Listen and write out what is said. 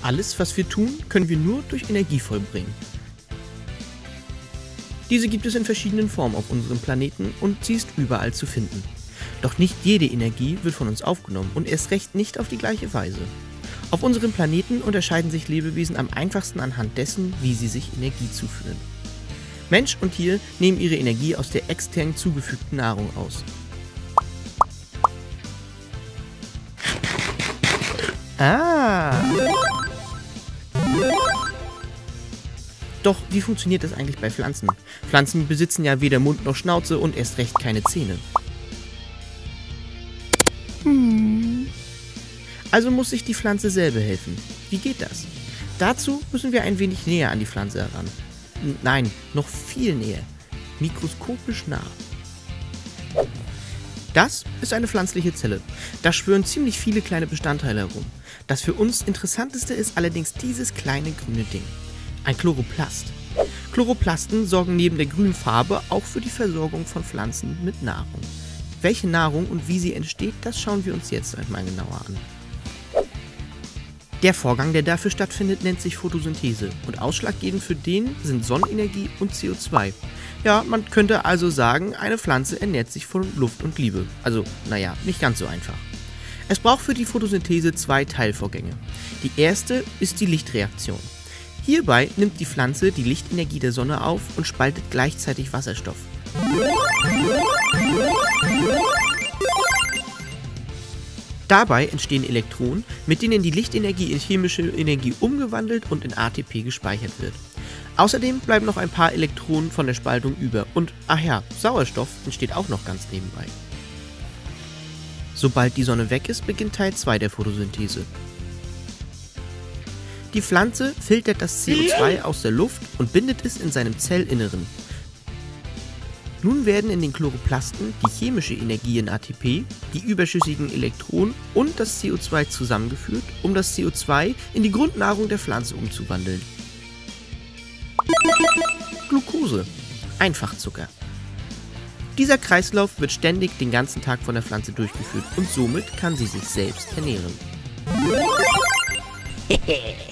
Alles, was wir tun, können wir nur durch Energie vollbringen. Diese gibt es in verschiedenen Formen auf unserem Planeten und sie ist überall zu finden. Doch nicht jede Energie wird von uns aufgenommen und erst recht nicht auf die gleiche Weise. Auf unserem Planeten unterscheiden sich Lebewesen am einfachsten anhand dessen, wie sie sich Energie zuführen. Mensch und Tier nehmen ihre Energie aus der extern zugefügten Nahrung aus. Doch wie funktioniert das eigentlich bei Pflanzen? Pflanzen besitzen ja weder Mund noch Schnauze und erst recht keine Zähne. Also muss sich die Pflanze selber helfen. Wie geht das? Dazu müssen wir ein wenig näher an die Pflanze heran. Nein, noch viel näher. Mikroskopisch nah. Das ist eine pflanzliche Zelle. Da schwirren ziemlich viele kleine Bestandteile herum. Das für uns Interessanteste ist allerdings dieses kleine grüne Ding. Ein Chloroplast. Chloroplasten sorgen neben der grünen Farbe auch für die Versorgung von Pflanzen mit Nahrung. Welche Nahrung und wie sie entsteht, das schauen wir uns jetzt einmal genauer an. Der Vorgang, der dafür stattfindet, nennt sich Photosynthese und ausschlaggebend für den sind Sonnenenergie und CO2. Ja, man könnte also sagen, eine Pflanze ernährt sich von Luft und Liebe. Also, naja, nicht ganz so einfach. Es braucht für die Photosynthese zwei Teilvorgänge. Die erste ist die Lichtreaktion. Hierbei nimmt die Pflanze die Lichtenergie der Sonne auf und spaltet gleichzeitig Wasserstoff. Dabei entstehen Elektronen, mit denen die Lichtenergie in chemische Energie umgewandelt und in ATP gespeichert wird. Außerdem bleiben noch ein paar Elektronen von der Spaltung über und, ach ja, Sauerstoff entsteht auch noch ganz nebenbei. Sobald die Sonne weg ist, beginnt Teil 2 der Photosynthese. Die Pflanze filtert das CO2 aus der Luft und bindet es in seinem Zellinneren. Nun werden in den Chloroplasten die chemische Energie in ATP, die überschüssigen Elektronen und das CO2 zusammengeführt, um das CO2 in die Grundnahrung der Pflanze umzuwandeln. Glucose, Einfachzucker. Dieser Kreislauf wird ständig den ganzen Tag von der Pflanze durchgeführt und somit kann sie sich selbst ernähren.